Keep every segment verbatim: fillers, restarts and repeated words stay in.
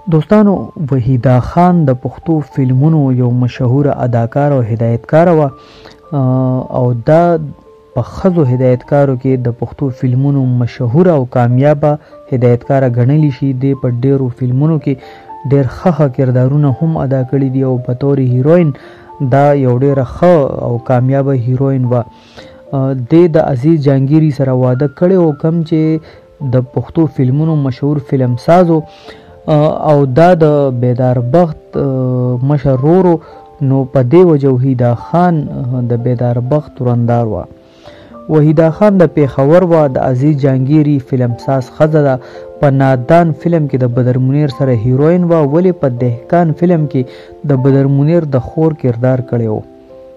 دوستانو وحیدا خان د پښتو فلمونو یو مشهور اداکار او هدایتکار و او دا په ښځو هدایتکارو کې د پښتو فلمونو مشهور او کامیابه هدایتکاره ګڼلی شي. دی په ډیرو فلمونو کې ډیر ښه کردارونه هم ادا کړي دي او په طور هیروین دا یو ډیره ښه او کامیابه هیروین و. دی د عزیز جهانګیري سره واده کړی او کوم چې د پښتو فلمونو مشهور فلم سازو او دا د بیدار بخت مشر ورور نو په دې وجه وحیدا خان د بیدار بخت ورندار و. وحیدا خان د پیښور و د عزیز جهانګیري فلم ساز ښځه ده. په نادان فلم کې د بدر منیر سره هیروین و، ولې په دهقان فلم کې د بدر منیر د خور کردار کړی و.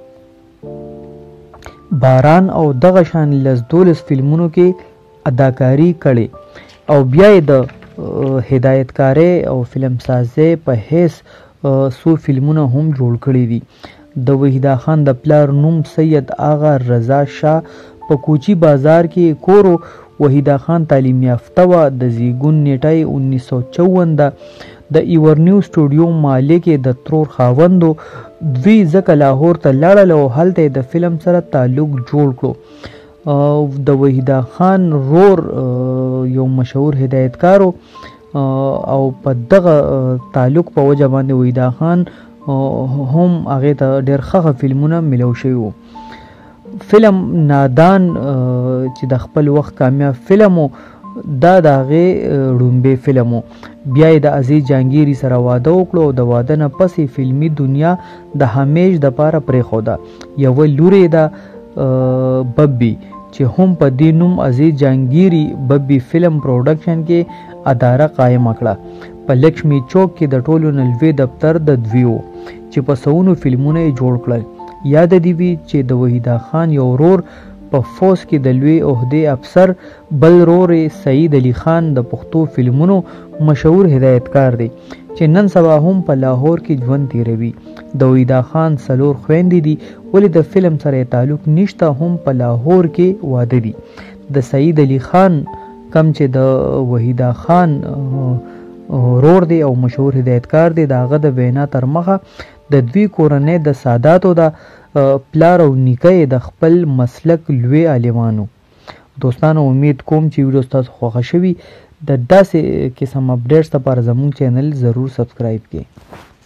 باران او دغه شان لس دولس فلمونو کې اداکاری کړي او بیا یې د هدایتکاری او فلم سازی په حیث څو فلمونه هم جوړ کړي دي. د وحیدا خان د پلار نوم سید آغا رضا شاه په کوچی بازار کې کورو. وحیدا خان تعلیم یافته و. د زیږون نیټه انیس سو چون ده. د ایورنیو سټوډیو مالک د ترور خاوندو. دوی ځکه لاهور ته لاړل او هلته د فلم سره تعلق جوړ کړو. د وحیدا خان رور یو مشهور هدایتکارو او په دغه تعلق په وجه باندې وحیدا خان هم هغې ته ډېر ښه فلمونه ملو شوي وو. فلم نادان چې د خپل وخت کامیاب فلم و، دا د هغې ړومبی فلم و. بیا یې د عزیز جهانګیري سره واده وکړو او د واده نه پسې فلمي دنیا د همیش دپاره پرېښوده. یوه لور یې ده ببي چې هم په دې نوم عزیز جهانګیري ببي فلم پروډکشن کې اداره قایمه کړه. په لکشمی چوک کې د ټولو نه لوی دفتر د دوی و چې په سوونو فلمونه یې جوړ کړل. یاد دې وي چې د وحیدا خان یو ورور په فوز کې د لوی عهدې افسر، بل ورور سعید علي خان د پښتو فلمونو مشهور هدایتکار دی چې نن سبا هم په لاهور کې ژوند تیروي. د وحیدا خان څلور خویندې دي، ولې د فلم سره تعلق نشته، هم په لاهور کې واده دي. د سعید علي خان کم چې د وحیدا خان ورور دی او مشهور هدایتکار دی، د هغه د وینا تر مخه د دوی کورنۍ د ساداتو د پلار او نیکه د خپل مسلک لوی عالمانو. دوستانو امید کوم چې ویډیو ستاسو خوښه شوي. د داسې قسم اپډیټس لپاره زموږ چینل ضرور سبسکرایب کړئ.